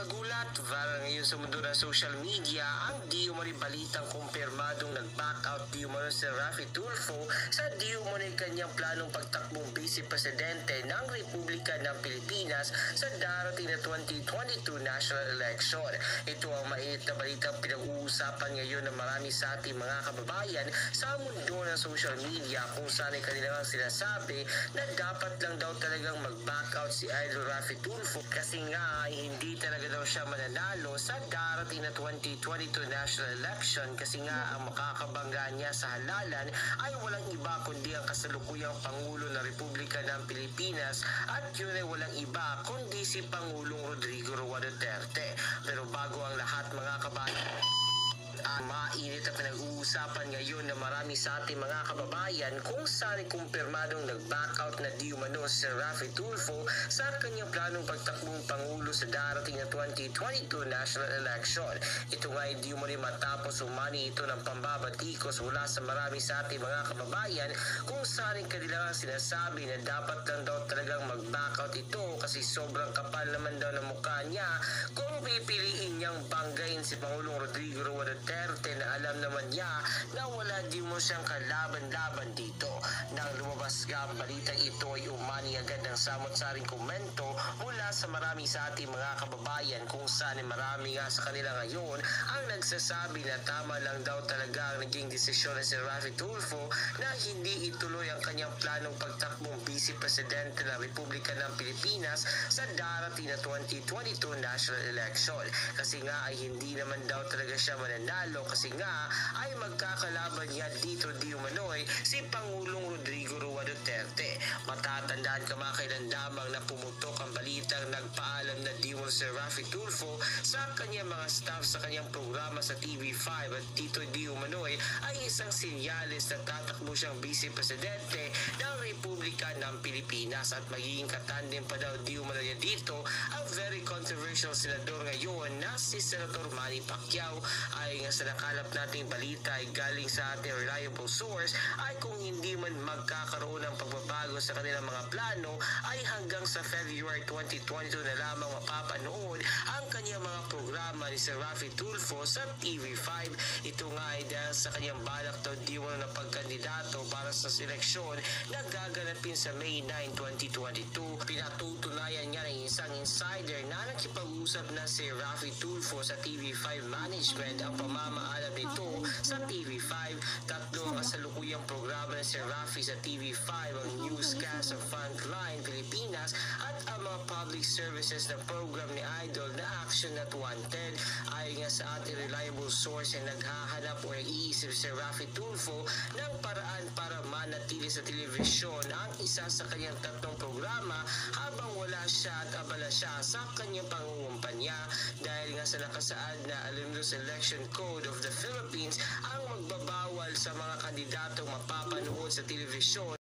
Nakakagulat, viral ngayon sa mundo ng social media ang di umano'y balitang kumpirmadong nag-back out di umano si Raffy Tulfo sa di umano'y kanyang planong pagtakbong Vice Presidente ng Republika ng Pilipinas sa darating na 2022 national election. Ito ang mainit na balitang pinag-uusapan ngayon ng marami sa ating mga kababayan sa mundo ng social media, kung saan ay kanilang sinasabi na dapat lang daw talagang mag-back out si Idol Raffy Tulfo kasi nga ay hindi talaga daw siya mananalo sa darating na 2022 national election kasi nga ang makakabangga niya sa halalan ay walang iba kundi ang kasalukuyang Pangulo ng Republika ng Pilipinas, at yun ay walang iba kundi si Pangulong Rodrigo Duterte. Pero bago ang lahat mga kabayan, mainit na pinag-uusapan ngayon na marami sa ating mga kababayan kung saan kumpirmadong nag-back out na di umano si Raffy Tulfo sa kanyang planong pagtakbong Pangulo sa darating na 2022 national election. Ito nga ay di umano matapos umani ito ng pambabatikos mula sa marami sa ating mga kababayan kung saan kanilang sinasabi na dapat lang daw talagang mag-back out ito kasi sobrang kapal naman daw ng mukha niya kung pipiliin niyang banggain si Pangulong Rodrigo Duterte na alam naman niya na wala di mo siyang kalaban-laban dito. Nang lumabas nga ang balitang ito ay umani agad ng samot-saring komento mula sa marami sa ating mga kababayan kung saan marami nga sa kanila ngayon ang nagsasabi na tama lang daw talaga ang naging desisyon ni si Raffy Tulfo na hindi ituloy ang kanyang planong pagtakbong Vice Presidente ng Republika ng Pilipinas sa darating na 2022 national election kasi nga ay hindi naman daw talaga siya mananalo kasi nga ay magkakalaban niya dito di umano'y si Pangulong Rodrigo Duterte. Matatandaan kamakailan lamang na pumutok ang balitang nagpaalam na di umano si Raffy Tulfo sa kanyang mga staff sa kanyang programa sa TV5 at dito di umano'y ay isang sinyalis na tatakbo siyang Vice Presidente ng Republika ng Pilipinas at magiging katandem pa daw di umano niya dito ang very controversial senador ngayon na si Senator Manny Pacquiao. Ay nga sa nakalap nating balita ay galing sa ating reliable source ay kung hindi man magkakaroon ng pagbabago sa kanilang mga plano ay hanggang sa February 2022 na lamang mapapanood ang kanyang mga programa ni Sir Raffy Tulfo sa TV5. Ito nga ay dahil sa kanyang balak daw di umano na pagkandidato para sa seleksyon na gaganapin sa May 9, 2022. Pinatutunayan niya ng isang insider na nakipag-usap na si Raffy Tulfo sa TV5 management ang pamamaalam nito sa TV5. Tatlo ang kasalukuyang programa ni Sir Raffy sa TV5, ang newscast ng Frontline Pilipinas at ang mga public services na program ni Idol na Action Not Wanted. Ayon nga sa ating reliable source ay naghahanap o nag-iisip si Raffy Tulfo ng paraan para manatili sa telebisyon ang isa sa kanyang tatlong programa habang wala siya at abala siya sa kanyang pangungumpanya dahil nga sa nakasaad na Alumnus Election Code of the Philippines ang magbabawal sa mga kandidatong mapapanood sa telebisyon